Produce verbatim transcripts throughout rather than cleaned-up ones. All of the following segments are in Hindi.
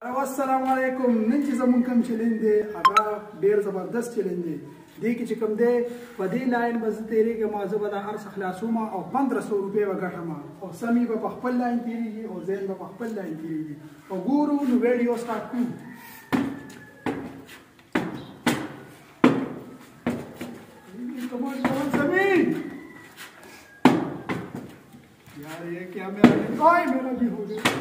अस्सलामुअलैकुम नन जमन कम चैलेंज दे अगा ढेर जबरदस्त चैलेंज दे दे कि कम दे पदी लाइन बज तेरे के माजो बदा हर सखलासुमा और पंद्रह सौ रुपये वगटमा और समी ब पखपल लाइन तीरी और जैन ब पखपल लाइन तीरी और गुरु नु वीडियो स्टार्ट कु समी यार ये क्या मेरा कोई मेरा भी हो गया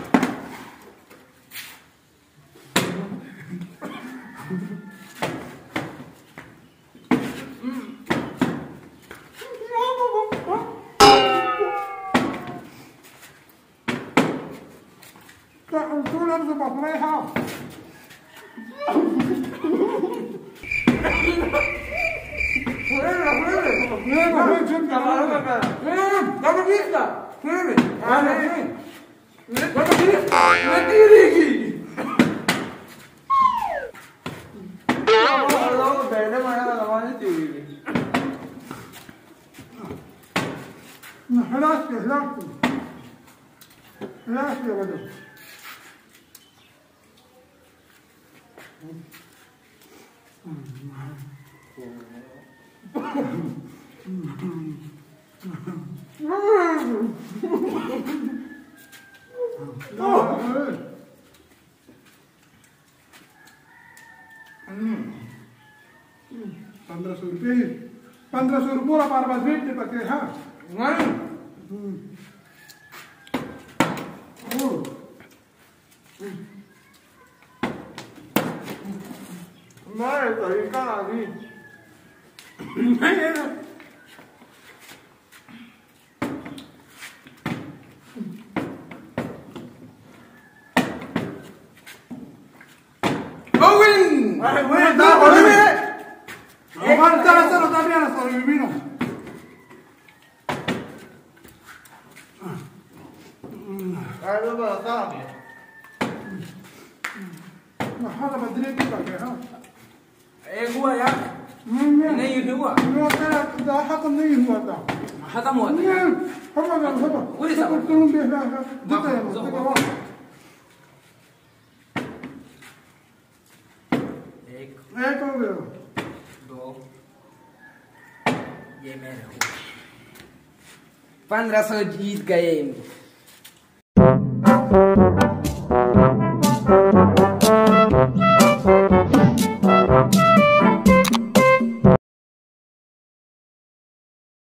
طول ارض بطريحه خلاص خلاص خلاص يا ولد पंद्रह सौ रुपये पंद्रह सौ रुपये बार बार भेज दे पके हाँ मैं तरीका अभी नहीं Ay, bueno, está, volveme. Aguanta, solo también, solo mi vino. Ay, no me lo sabe. هذا بدري كذا ها. ايه هو يا؟ नहीं हुआ। वो तेरा दा खत्म नहीं हुआ था। खत्म हुआ था। हम हम हम। वही सब। तुम भी ना ना। दूसरा है दूसरा। एक। एक हो गया। दो। ये मेरे हो। पंद्रह सौ जीत गए।